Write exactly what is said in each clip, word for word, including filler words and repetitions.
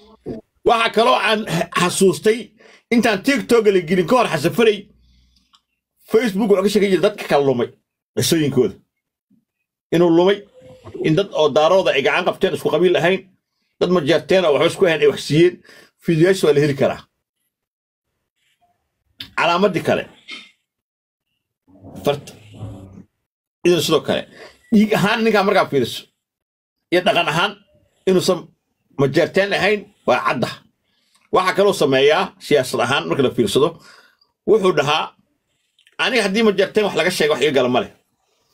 waxa kale oo aan xasuustay intaan TikTok la gelin ka hor xasafaray Facebook wuxuu ka sheegay dadka kala lumay qisooyinkooda inuu lumay in dad oo daarooda ay gacan qabteen isku qabiil ahayn dad ma jeerteen oo wax isku ahayn ay wax siiyeen fiidiyoyaasha waa la heli karaa calaamadii kale farta idan sidoo kale dhiig ahaan ninkaa markaa fiiriso iyo dhaqan ahaan inuusan ma jeerteen ahayn waa cadda waxa kaloo sameeyaa siyaasad ahaan marka la fiirsado wuxuu dhahaa aniga haddii ma jeerteen wax laga sheego wax iga gala ma leh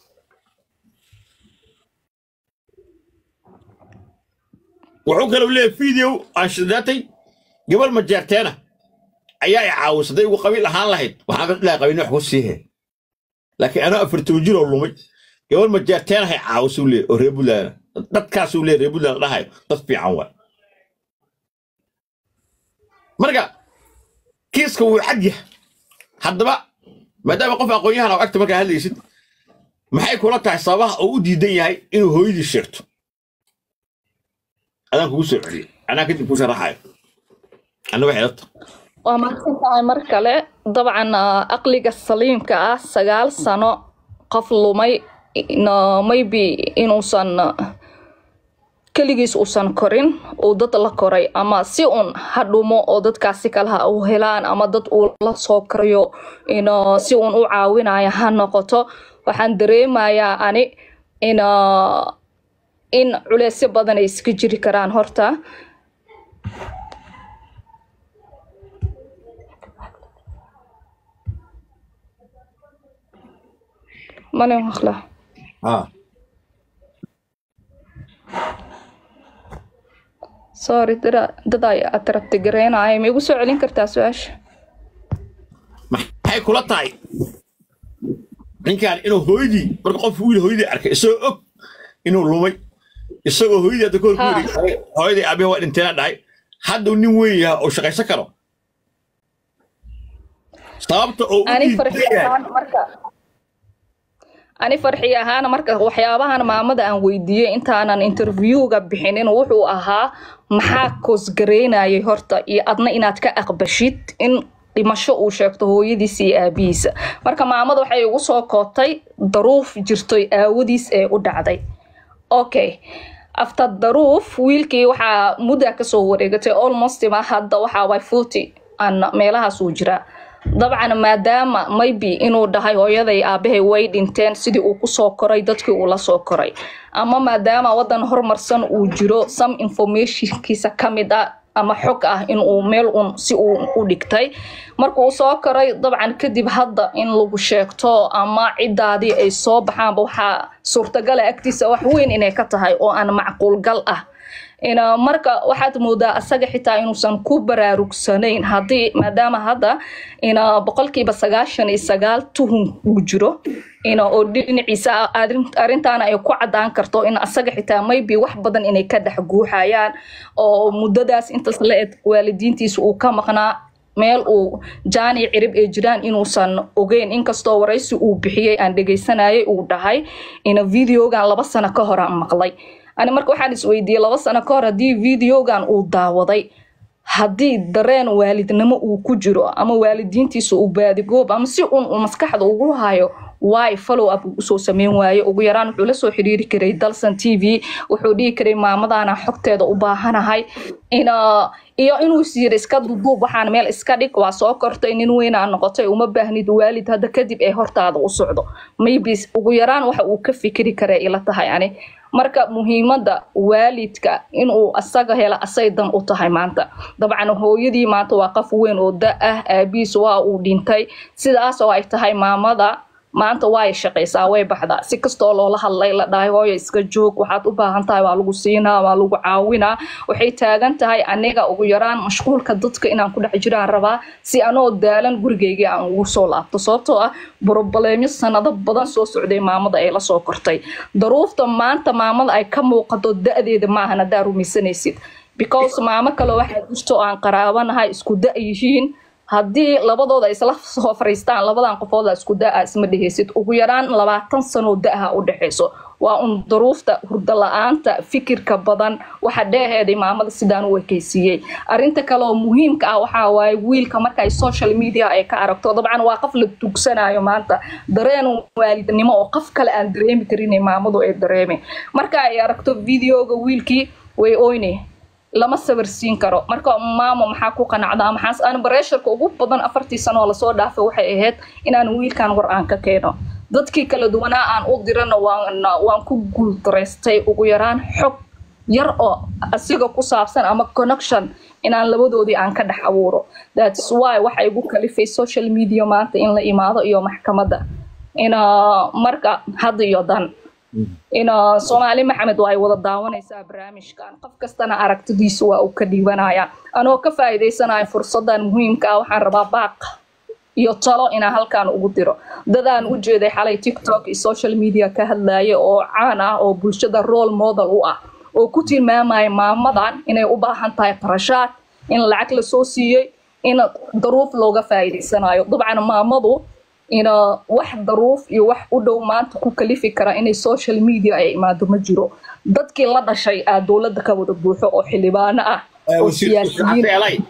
wuxuu kaloo leeyahay video aan shidaatay gabal ma jeerteena ayaa i caawisaday ugu qabiil ahaan lahayd waxaan ka dhilahay qabiilna wax ku siihe laakiin anaa afartan jir oo lumay gabal ma jeerteena hay caawisuu leeyahay oo reer Buntland dadkaasuu leeyahay reer Buntland dhahayo dad fiican waa marka kiiska wuu cad yahay haddaba maadaama qof aqoon-yahan oo agta markaa hadlaysid maxay kula tahay sababaha uu u diidan yahay inuu hooyadii sheegto adaan kugu soo celiyay anaa kadib ku sharaxayo anna waxay la tahay waa mahadsantahay mar kale dabcan aqliga saliimka ah sagaal sano qof lumay maybe inuusan kaligiis uusan korin oo dad la koray ama si un hadhumo oo dadkaasi kalaha u helaan ama dad uu la soo karayo in si un u caawinayo ha noqoto waxaan dareemayaa ani in in culeysyo badan ay iska jiri karaan horta mane maqla ah sorry dada dada ay atrabti gareenay ma igu soo celin kartaa su'aasha maxay kula tahay ninkaan inuu hooyadii marka qof wiil hooyadii arkay isagoo og inuu lumay isagoo hooyadii hadda koor ku yiri hooyadii aabaha waa dhinteen dhahay hadda nin weyn yahay oo shaqaysan karo sababta oo ani farxiyaan marka ani farxiya ahaan marka waxyaabahan maamada aan weydiiyay intaanan interviewga bixinin wuxuu ahaa maxaa koos gareynayay horta iyo adna inaad ka aqbashid in dhimasho uu sheegto hooyadiis iyo aabihiisa marka maamada waxay ugu soo kootay daruuf jirtay aawadiis ee u dhacday okay after daruuf wiilkii waxaa muddo ka soo wareegatay almost ma hadda waxa way forty aan meelahaas uu jiraa dabcan maadaama maybe inuu dhahay hooyaday aabahay way dhinteen sidii uu ku soo koray dadkii uu la soo koray ama maadaama wadan horumarsan uu jiro some information kiisa kamid ah ama xog ah in uu meel un si uu u dhigtay marka uu soo koray dabcan kadib hadda in lagu sheegto ama cidaadii ay soo baxaan waxa suurtagal ah agtiisa wax weyn inay ka tahay oo aan macquul gal ah ina marka waxaad moodaa asaga xitaa inuusan ku baraarugsanayn haddii maadaama hadda ina boqolkiiba sagaashan iyo sagaal tuhun uu jiro ina oo dhinaciisa arrintaana ay ku cadaan karto in asaga xitaa maybe wax badan inay ka dhex guuxayaan oo muddadaas intaas la ed waalidiintiisa uu ka maqnaa meel uu jaani cirib ee jiraan inuusan ogeyn inkastoo waraysi uu bixiyay aan dhageysanayay uu dhahay ina videogan laba sano ka hor aan maqlay ani marka waxaan isweydiiyay laba sano ka hor haddii videogan uu daawaday haddii dareen waalidnimo uu ku jiro ama waalidiintiisa uu baadigoob ama si un uu maskaxda ugu hayo waay follow up usoo sameyn waaye ugu yaraan wuxuu la soo xiriiri karay Dalsan T V wuxuu dhihi karay maamadaana xogteeda u baahanahay ina iyo inuu siir iska duduub waxaan meel iska dhig waa soo kortay nin weyn aan noqotay uma baahnid waalid hadda kadib ee hortaada u socdo maybe ugu yaraan waxa uu ka fikiri karay ila tahay ani marka muhiimada waalidka inuu asaga hela asaydan u tahay maanta dabcan hooyadii maanta waa qof weyn oo da ah aabiis waa uu dhintay sidaas oo ay tahay maamada maanta way shaqaysaa way baxdaa si kastoo loola hadlay la dhahay hooyo iska joog waxaad u baahan tahay waa lagu siinaa waa lagu caawinaa waxay taagan tahay aniga ugu yaraan mashquulka dadka inaan ku dhex jiraan rabaa si anoo daalan gurigeyga aan ugu soo laabto sababtoo ah problemyo sanado badan soo socday maamada ay la soo kortay daruufta maanta maamada ay ka muuqato da'deeda ma ahan hadaa rumaysanaysid because maamo kale waxaa jirto aan qaraabanahay isku da' yihiin haddii labadooda isla soo fariistaan labadan qofood isku daa isma dhigeysid ugu yaraan labaatan sano daaha u dhaxeyso waa un duruufta hurdo la'aanta fikirka badan waxa dheeheeday maamada sidaan u ekaysiiyey arinta kale oo muhiimka ah waxa waaye wiilka marka ay social media ay ka aragto dabcan waa qof la tugsanayo maanta dareen waalidnimo oo qof kale aan dareemi karin maamadu ay dareemeen marka ay aragto videoga wiilkii way ooynay lama sawirsiin karo marka maamo maxaa ku qanacdaa maxaas aan bareesharka ugu badan afartii sano la soo dhaafay waxay ahayd inaan wiilkan war aan ka keeno dadkii kala duwanaa aan u dirana waan waan ku guuldareystay ugu yaraan xog yar oo asiga ku saabsan ama connection inaan labadoodii aan ka dhex abuuro that's why waxa igu kalifay social media maanta in la imaado iyo maxkamadda ina marka had iyo dan ina Soomaali Maxamed way wada daawanaysaa barnaamijkan qof kastana aragtidiisu waa uu ka dhiibanaya anoo ka faa'iideysanayo fursadan muhiimka ah waxaan rabaa baaq iyo talo ina halkaan ugu diro dadaan u jeeday xalay TikTok iyo social media ka hadlaye oo caan ah oo bulshada role model u ah oo ku tilmaamay maamadan inay u baahan tahay qarashaad in lacag la soo siiyay in daruuf looga faa'iideysanayo dabcan maamadu ina wax daruuf iyo wax u dhow maanta ku kalifi kara inay social media ay imaado ma jiro dadkii la dhashay aa dawladda ka wada buuxo oo xildhibaano ah oo siyaasiyiin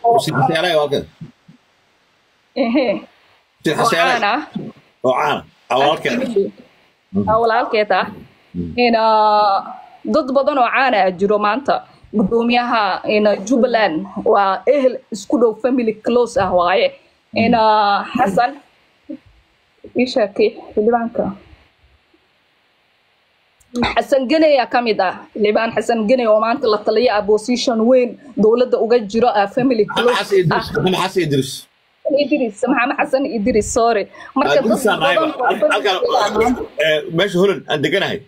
ehe وعانا وعانا أولادك أولادك هنا ضد بدن وعانا جرو مانتا قدوميها هنا جبلان وأهل سكودو فاميلي كلوز أهواي هنا حسن إيش هكي اللي بانك حسن جني يا كميدا اللي بان حسن جني ومانت لطلية أبوسيشن وين دولة وجد جرا فاميلي كلوز أنا حاسس يدرس إدريس محمد حسن إدريس سوري مركز ضد ماشي هولن عند جناهي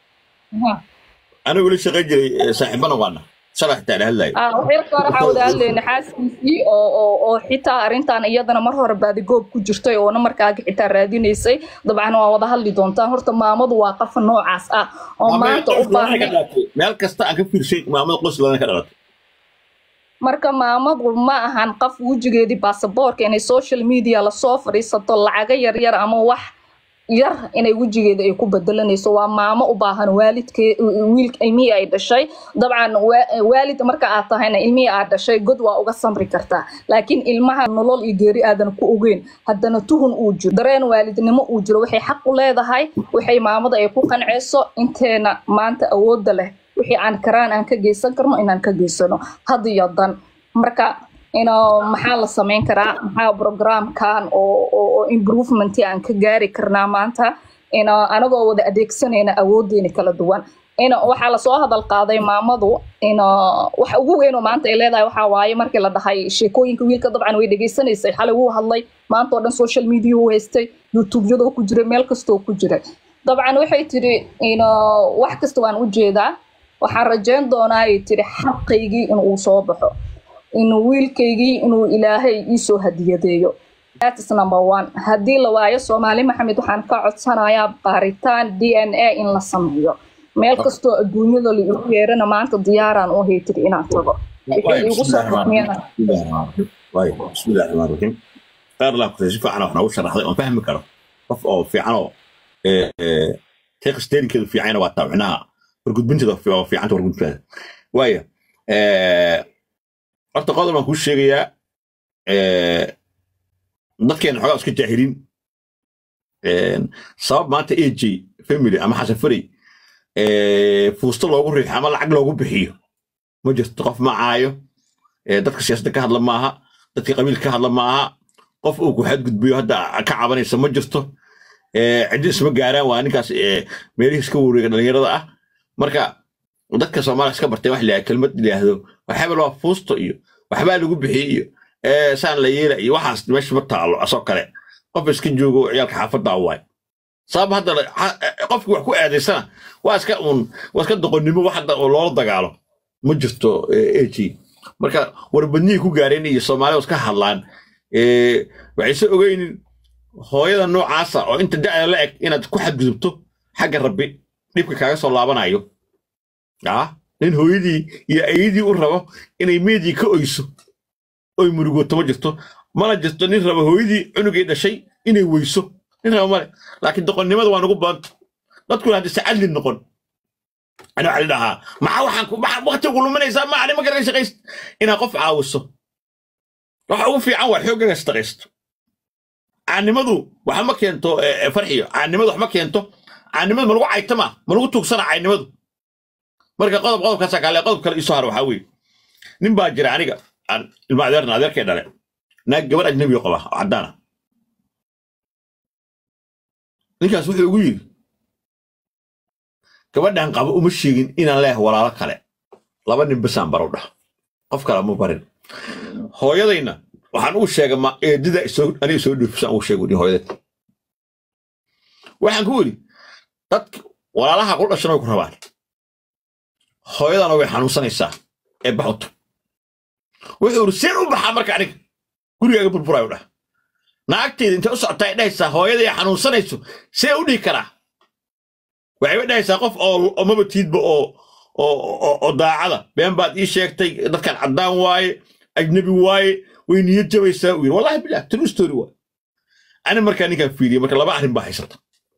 أنا أقول لك غير صاحبنا وانا شرحت على هلا آه وحير صراحة عودة اللي نحاس في أو أو أو حتى أرنتان أيضا مرة بعد جوب كجرتي وأنا مركز حتى رادين يسي طبعا ووضح اللي دونتان هرت ما مضى واقف النوع عس آه وما تقبل مالك استا أكفي شيء ما مضى قص لنا كذا marka maamadu ma ahan qof wajigeedii baasaboorka inay social media la soo fariisato lacaga yar yar ama wax yar inay wajigeeda ay ku bedelanayso waa maamo u baahan waalidkee wiilka ilmihi ay dhashay dabcan waalid marka aad tahayna ilmihi aad dhashay god waa uga samri kartaa laakiin ilmaha nolol iyo geeri aadan ku ogeyn haddana tuhun uu jiro dareen waalidnimo uu jiro waxay xaq u leedahay waxay maamada ay ku qanceyso inteena maanta awoodda leh wixii aan karaan aan ka geysan karno inaan ka geysano had iyo dan marka ina maxaa la sameyn karaa maxaa programkan oo oo improvement aan ka gaari karnaa maanta ina anagoo wada adeegsanayna awoodeena kala duwan ina waxa la soo hadal qaaday maamadu ina wax ugu weyn oo maanta ay leedahay waxa waaye markii la dhahay sheekooyinka wiilka dabcan way dhageysanaysay xalay uu hadlay maanta oo dhan social media uu haystay youtube-yada ku jira meel kasta oo ku jira dabcan waxay tiri ina wax kasta waan u jeedaa waxaan rajayn doonaa ay tiri xaqaygii inuu soo baxo inuu wiilkaygii inuu ilaahay ii soo hadiyadeeyo that is number one haddii la waayo Soomaali Maxamed waxaan ka codsanayaa baaritaan D N A in la sameeyo meel kastoo adduunyada la igu yeerana maanta diyaaraan u haytiri inaan tago igu soo xukmiyana waay bismillaahi rahmaani rahiim qaar la ku fiican waxna u sharaxday oo fahmi karo qof oo fiican oo ee teexteelkeedu fiican waa taabcinaha wargudbinta oo fiican wargudbinta waaya ee horta qodob aan ku sheegayaa ee dadkeen xogaa iska jaahiliin ee sabab maanta A J family ama xasan fari ee fuusto loogu riixo ama lacag loogu bixiyo ma jirto qof ma caayo ee dadka siyaasadda ka hadla maaha dadka qabiilka ka hadla maaha qof uu ku xadgudbiyo hadda ka cabanaysa ma jirto ee cid isma gaaraan waa ninkaas ee meelihiis ka wareega dhalinyarada ah marka dadka Soomaaliya iska bartay wax la kelmad ilaahdo waxba loo fuusto iyo waxba lagu bixiyo ee saan la yeelay iyo waxaas meesha ma taalo asoo kale qof iska joogo ciyalka xaafadda waay sabab hadda qofku wax ku aadaysana waa iska uun waa iska doqonnimo wax hadda loo dagaalo ma jirto A J marka warbadnii ku gaareen iyo Soomaaliya iska hadlaan ee waxay soo ogeeyeen hooyada noocaasa oo inta da'da la eg inaad ku xadgudubto xagga rabbi dibka kaaga soo laabanayo ah nin hooyadii iyo ayadii u rabo inay meedii ka oyso oy murugoto ma jirto mana jirto nin rabo hooyadii cunugay dhashay inay weyso nin rabo male laakiin doqonnimada waa nagu badan dadku hadda sacadli noqon أنا على لها مع واحد مع وقت يقولوا من يسمع ما علي ما قدر يشتغل إن قف عاوسه راح أقول في عوال حوجة يشتغلت عن مدو وحمك ينتو فرحي عن مدو حمك ينتو عن مدو ملوك عيتما ملوك توكسنا عن مدو مركا قلب قلب كسك على قلب كل إصهار وحوي نباجر عنيك عن المعذر نادر كده لا نجبر أجنبي يقبه عدانا نيجي أسوي يقول كبدنا نقابل ومشيين إن الله ولا لك عليه لابد نبسام بروده قف كلام مبارد هو يدينا وحنقول شيء ما يدي يسوي أنا يسوي بس أقول شيء ودي هو يدي وحنقول تك ولا لها قول أشنا يكون هبال هو يدنا ويحنوسنا الساعة إبحث ويقول سيروا بحمرك عليك قولي يا قبل برايوده ناكتي أنت أصعد تايدا الساعة هو يدي حنوسنا يسوي سيودي كرا وعيبنا يساقف أو أو ما بتيد بأو أو أو ضاعة بين بعد إيش يكتي ده كان عدان واي أجنبي واي وين يجوا يسوي والله بالله تلو ستوري واي أنا مركاني كان فيدي مركان لا بعرف بحثت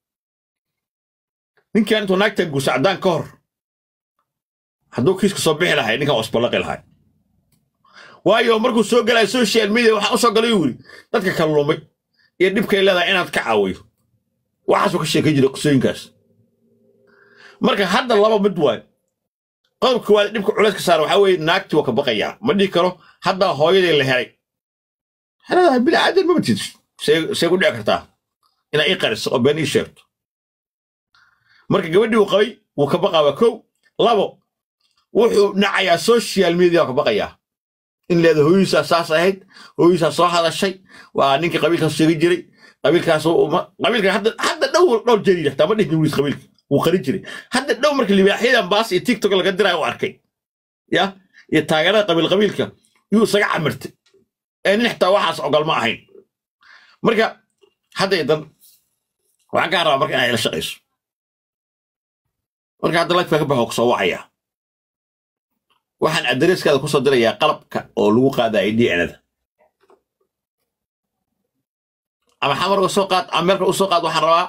إن كانت هناك تجو سعدان كهر هدوك كيس كصبيح لها إنك أصبلق لها واي يوم مركو سوق على السوشيال ميديا وحصل قليوري ده كان لومي يدبك إلا ذا أنا تكعوي وحصل كشيء كيجي قصين كاس marka hadda laba mid way qodobka waa dibka culays ka saar waxa weey naagti waa ka baqaya ma dhigi karo hadda hooyadii la helay hada bil aadil ma batid shay shay ku dhici kartaa ina ay qariso oo been ii sheegto marka gabadhii uu qabay wuu ka baqaa kow labo wuxuu nacayaa social media ka baqaya in leedo hooyisa saas ahayd hooyisa soo hadashay waa ninkii qabiilka sheegi jiray qabiilkaas oo qabiilka hadda hadda dhow dhow jariir taa ma dhigin wiis qabiilka وخرجري هذا الدوم مركل اللي بيحيدا باص تيك توك اللي قدرها واركي يا يتاجرها قبل قبيلك يو سجع عمرت إن نحتى واحد عقل ما هين مركا هذا يدم وعقارة مركا أنا إلى شقيس مركا هذا لك فيك بحوق صواعية واحد أدرس كذا قصة دريا قلب أولوقا ذا يدي أنا ذا أما حمر وسوقات أمريكا وسوقات وحروا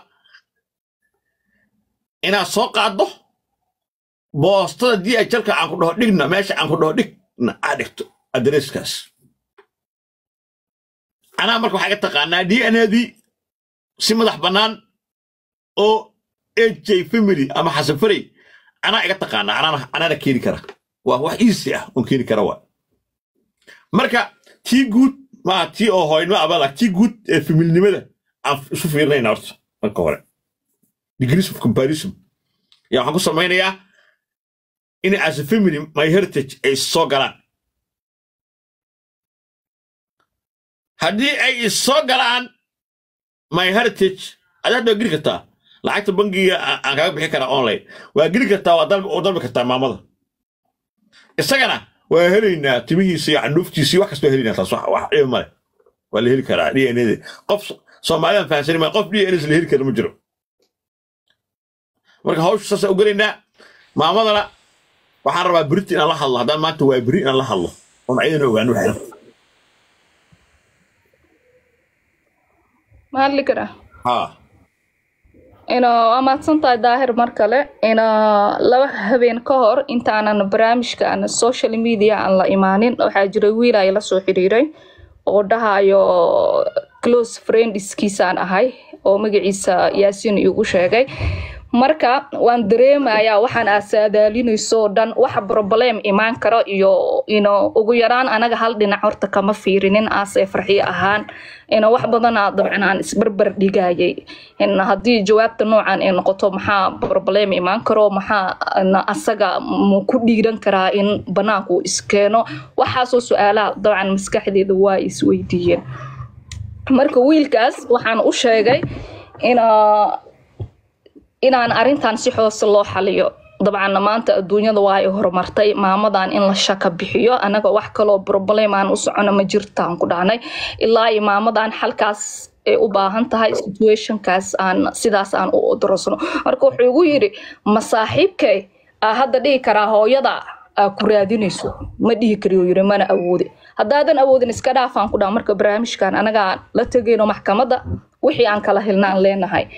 إنا سوق عضه بواسطة دي أجلك عن كده دقنا ماشي عن كده دقنا عدكت أدرس كاس أنا أمرك حاجة تقانا دي أنا دي سمدح بنان أو إيجي فيميلي أما حسب فري أنا حاجة تقانا أنا أنا أنا كيري كرا وهو إيسيا وكيري كرا مركا تي جود ما تي أو هاي ما أبالك تي جود فيميلي نمدا شوف يلا ينارس الكورة degrees of comparison يا waxaan ku sameeynaya in as a family my heritage ay soo galaan hadii ay soo galaan my heritage aad geli kartaa lacagta bangiga aan kaga bixin karaa online waa geli kartaa waa dalba oo dalba kartaa maamada isagana waa helaynaa timihiisa iyo canduftiisa wax kasta helaynaa taas wax ay male waa la heli karaa D N A qof Soomaaliyan fahansan ma qof D N A la heli karo ma jiro marka hawsha saas u galayna maamadana waxaan rabaa Brit in la hadlo hadaan maanta waa Brit in la hadlo oo ayadana ogaano xiraf ma hadli kara ha ina amaadsantaa daahir mar kale ina laba habeen ka hor intaanan barnaamijka aan social media aan la imaanin waxa jiray wiil ay la soo xiriiray oo dhahayo close friends kiisaan ahay oo magaciisa Yaasiin igu sheegay marka waan dareemayaa waxaan asaadaalinayso dhan wax problem imaan karo iyo ino ugu yaraan anaga hal dhinac horta kama fiirinin aasay farxi ahaan ina wax badan dabcan aan isbarbar dhigayay in hadii jawaabta noocan ay noqoto maxaa problem imaan karo maxaa asaga ku dhiiran karaa in banaanku iskeeno waxa soo su'aalaha dabcan maskaxdeeda waa isweydiiyeen marka wiilkaas waxaan u sheegay ina inaan arintan si xoos loo xaliyo dabcan maanta adduunyada waa ay horumartay maamadan in la shaka bixiyo anaga wax kale oo problem aan u socono ma jirtaan ku dhaanay ilaa ay maamadan halkaas ay u baahan tahay situation kaas aan sidaas aan u odrasno marka wuxuu ugu yiri masaaxiibkay hadda dhigi karaa hooyada ku raadinayso ma dhigi kariyo yiri mana awoodi hadaadan awoodin iska dhaafaan ku dhaan marka barnaamijkan anaga la tagayno maxkamadda wixii aan kala helnaan leenahay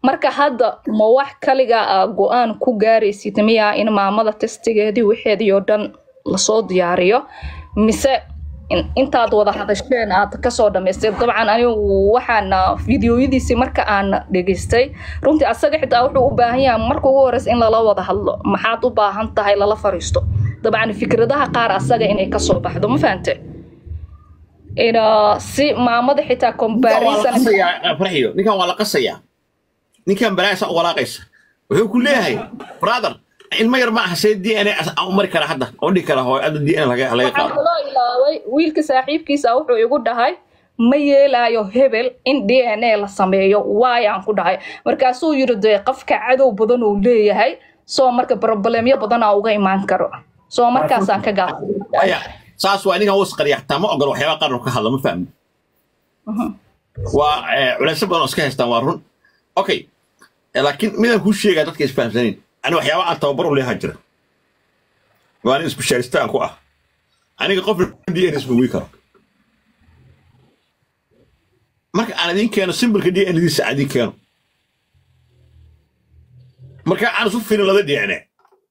marka hadda ma wax kaliga ah go'aan ku gaaraysid miyaa in maamada testigeedii wixeedii oo dhan lasoo diyaariyo mise intaad wada hadasheen aad kasoo dhamaystay dabcan anigu waxaan fiidiyoyadiisii marka aan dhageystay runtii asaga xitaa wuxuu u baahan yahay marka ugu horeysa in lala wada hadlo maxaad u baahan tahay lala fariisto dabcan fikradaha qaar asaga inay kasoo baxdo ma fahante ina si maamada xitaa comparison farxiyo ninkan waa la qasayaa ninkan balaaysa walaaqaysa wuxuu ku leeyahay brother ilma yar ma aha say D N A aan mari kara hadda oo dhig kara hooy adda D N A laga laga qaado loo ilaaway wiilka saaxiibkiisa wuxuu igu dhahay ma yeelaayo hebel in D N A la sameeyo waay aan ku dhahay markaasuu yiri de qofka cadow badan uu leeyahay soo marka problemyo badan aa uga imaan karo soo markaas aan ka gaabay saas waa ninkan uu qariyaxtaa ma ogol waxyaaba qaran ka hadla ma fahmin waa culaysa badan oo iska haystaan waa run okay laakiin midaan ku sheegay dadka isfahamsanin أنا وحياة عن توبر ولا هجرة وأنا اسمه شارستان كوا أنا قفل دي أنا اسمه ويكر مرك أنا دين كانوا سيمبل كدي أنا دي سعدي كانوا مرك أنا شوف فين اللي دي أنا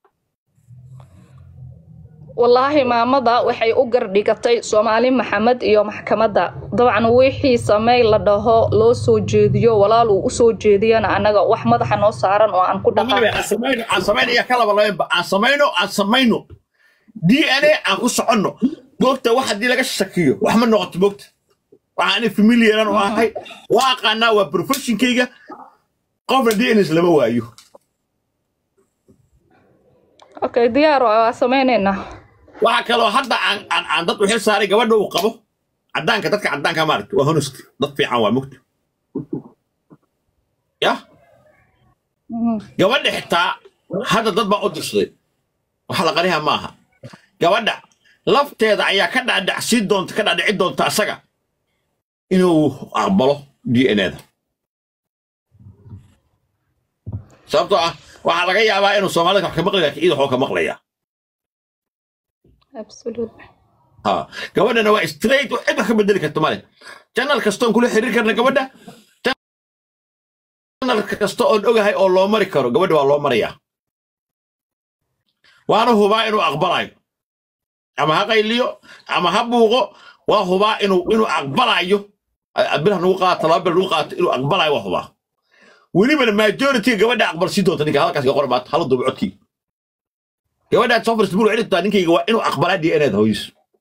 والله ما مضى وحي أجر ديكتي سومالي محمد يوم محكمة طبعا وحي سمي لده لو سوجيديو ولا لو سوجيديو أنا أنا وحمد حنوس سعران وعن كل حاجة عن عن سمينه يا كلا والله عن سمينه عن سمينه دي أنا أقص عنه وقت واحد دي لقى الشكيو وحمد نقط وقت وعني في مليون واحد واقعنا وبروفيشن كيجا قبل دي أنا سلمه وايو أوكي ديارو سميننا waxa kale oo hadda aan aan dad wixii saaray gabadha uu qabo cadaanka dadka cadaanka maartay waa honesk dad fiican waa mugti ya gabadha xitaa hadda dad baa u dirsaday waxa la qariha maaha gabadha lafteeda ayaa ka dhacdhacsi doonta ka dhacdhici doonta asaga inuu aqbalo D N A da sababtoo ah waxa laga yaabaa inuu Soomaalida wax ka maqlay laakiin idoo ka maqlaya absolutely ها gabadhana waa straight oo cid wax ka bedeli karto male channel kasto kula xiriir karna gabadha channel kasto oo ogahay oo loo mari karo gabadha waa loo mariyaa waana hubaa inuu aqbalayo ama ha qayliyo ama ha buuqo waa hubaa inuu inuu aqbalayo abilah nagu qaato laba bil nagu qaato inuu aqbalayo waa hubaa weliba majority gabadha aqbal si doonta ninka halkaas ka qorbaad hal duub codkii gabadha safar isbuuc xidhta ninkayga waa inuu aqbalaa D N A da hooyis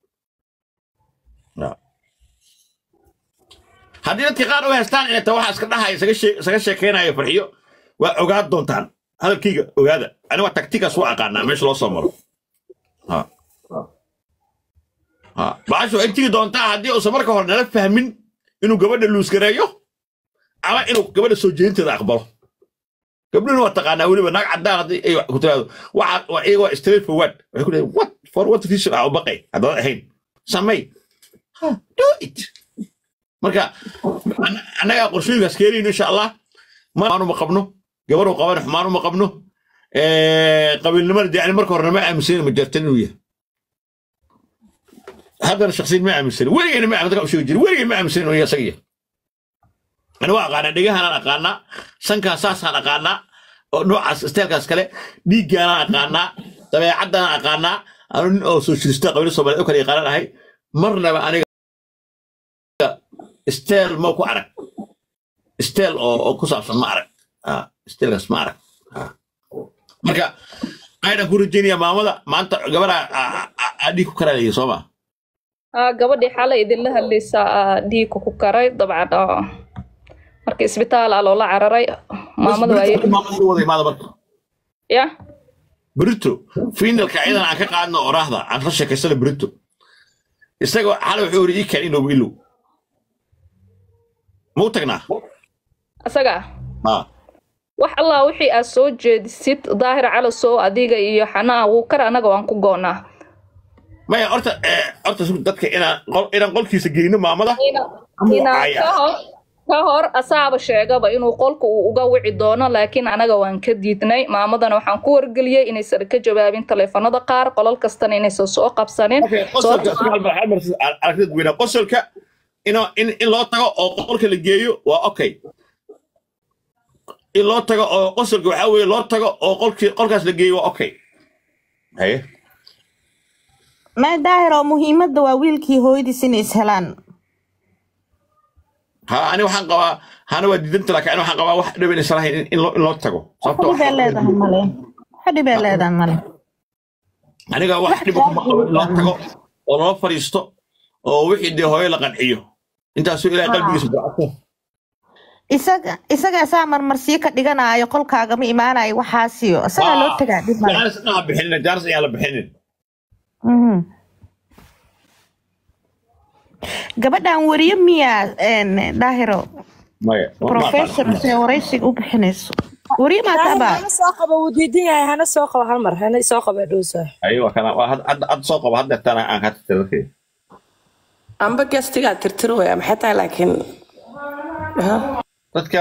haddii dadka qaar u haystaan inay taa waxa iska dhahay isaga isaga sheekeynayo farxiyo waa ogaad doontaan halkayga ogaada aniga taktikas waa aqaanaa meesha loo soo maro ha ha baasho intii doontaa haddii uu marka hore nala fahmin inuu gabadha luus gareeyo ama inuu gabadha soo jeedinteeda aqbalo قبل ما تقانا ولي بناك عدان هذه ايوه كنت هذا واحد ايوه ستريت فورورد يقول وات فور وات في شيء او بقي هذا الحين سمي ها دو ات مركا انا انا قرشي عسكري ان شاء الله ما انا مقبنه قبروا قبر حمار مقبنه ايه قبل المرد يعني مركو رمى امسين مجرتين وياه هذا الشخصين ما امسين وين انا ما عندك شو يجري وين ما امسين ويا سيء أنا واقعنا دقيقة أنا أقارنا سنكا ساس أنا أقارنا نوع استيلكاس كله دقيقة أنا أقارنا طبعا عدا أنا أقارنا أنا أو سوشياليست قبل الصومال أكل يقارنا هاي مرنا أنا استيل موكو عرق استيل أو أو كوساف ما عرق آه استيل ما عرق آه مركا أنا أقول الدنيا ما ماذا ما أنت قبل أديك كرا لي صوما آه قبل دي حالة إذن لها اللي سا ديك كوكراي طبعا آه markii isbitaal ah loo la cararay maamadu ay maamadu waday maada barka ya brito finalka ciidan aan ka qaadno oraahda aan la sheekaysana brito isagoo xal wuxuu yiri ii keen inuu ilu muu tagnaa asaga ha wax allah wixii aad soo jeedisid daahir cala soo adiga iyo xanaa uu kar anaga waan ku goonaa maya horta horta dadka inaan qol inaan qolkiisa geeyno maamada inaan kahor asaaba sheegaba inuu qolka uu uga wici doono laakiin anaga waan ka diidnay maamadana waxaan ku wargeliyay inay sar ka jawaabin telefoonada qaar qolal kastana inay soo soo qabsanin qosolka in in loo tago oo qolka la geeyo waa okay in loo tago oo qosolka waxaa weeye loo tago oo qolkii qolkaas la geeyo waa okay haye ما داهر مهمة وويلكي هويدي سن إسهلان ها أنا waxaan qabaa hana waa diidanta laakiin waxaan qabaa wax dhibin islahayn in loo in loo tago sababtoo حد بلاد مالي حد بلاد مالي aniga wax dhib kuma qabo in loo tago oo loo fariisto oo wixii dee hooyo la qanciyo intaasoo ilaahay qalbigiisa ducaato isaga isaga saa marmarsiyo ka dhiganayo qolkaaga ma imaanayo waxaasiyo isaga loo tagaa dib male jaaris aan bixinin jaaris ayaa la bixinin mhm gabadhan wariyo miya een daahiro maya professor see waraysiga u bixinayso wariyo ma taba أنا ساق أبو وديدين يعني أنا ساق أبو هالمرة أنا ساق أبو دوسة ايوه كان هاد هاد سوق هاد ترى aan ka tirtirkay amba gastiga tirtiro way ama xataa laakiin dadka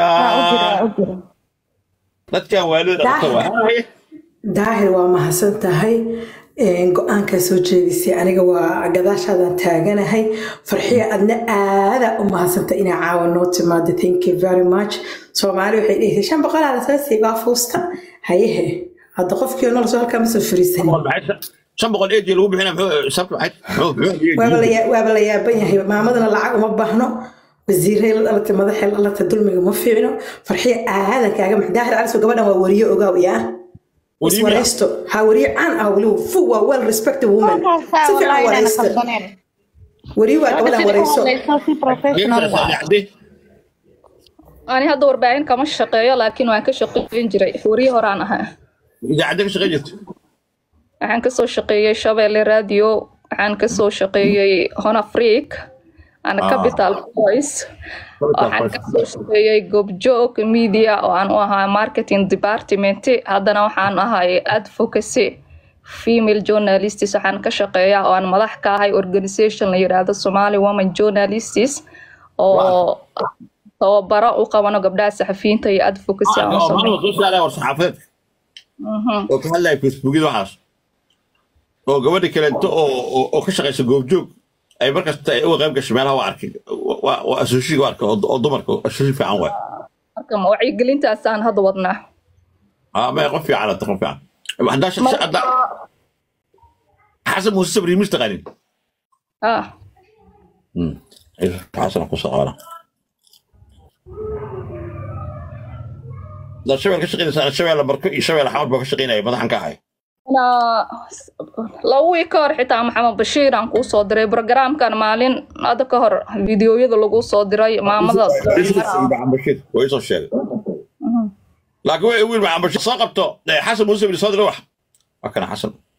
dadka waalida dadka waa daahir waa mahadsan tahay go-aanka soo jeedisay aniga waa gadaashaadan taaganahay farxiya adna aada u mahadsanta inaa caawa noo timaado thank you very much soomaali waxay dhihi shan boqol ala soo siigaa fuusta hayehe hadda qofkii nolol soo halkaa ma soo fariisan shan boqol eedii lagu bixinaa muxuu sabta waxay waaba la yaaban yahay maamadana lacag uma baahno wasiirey la dhalatay madaxay la dhalatay dulmiga ma fiicno farxiya aada kaaga max daahir cali soo gabadhan waa wariyo ogaaw yaa iswaraysto ha wariyo caan ah waliba fu waa well respected woman si fiican waraysto wariyo waa gabadhan warayso ani hadda warbaahin kama shaqeeyo laakiin waan ka shaqeyn jiray wariyo horaan ahaa idaacadda ka shaqeyn jirtay waxaan kasoo shaqeeyey Shabeelle Radio waxaan kasoo shaqeeyey Hon Afrique ana Capital Voice waxaan kasoo shaqeeyey Gobjoog Media oo aan u ahaa marketing department haddana waxaan ahay advocacy female journalists waxaan ka shaqeeyaa oo aan madax ka ahay organization la yiraahdo Somali Women Journalists oo tababaro u qabano gabdhaha saxafiyiinta iyo advocacy aan soo saxaafad oo ka hadlay Facebook waxaas oo gabadha kale oo oo ka shaqeysa goobjoog ay markasta ay uga qayb gashay meelaha waa arkay waa asooshii arka oo dumarka asooshii fiican way marka ma wacyi gelintaas aan hadda wadnaa ah ma qof fiican la qof fiican hadda shakhsi hadda xasan muuse sabri mustaqani ah hmm ايه حسن ku saqara da shabeel ka shaqeynaysa shabeel barko iyo shabeel xawr ba ka shaqeynaya madaxan ka ahay أنا لو يكور حتى محمد بشير عن قصة دري برنامج كان مالين هذا كهر فيديو يده لو قصة دري ما مضى عم بشير كويس الشيء لكن وين مع بشير ساقبته حسن موسى بن صدر واحد كان حسن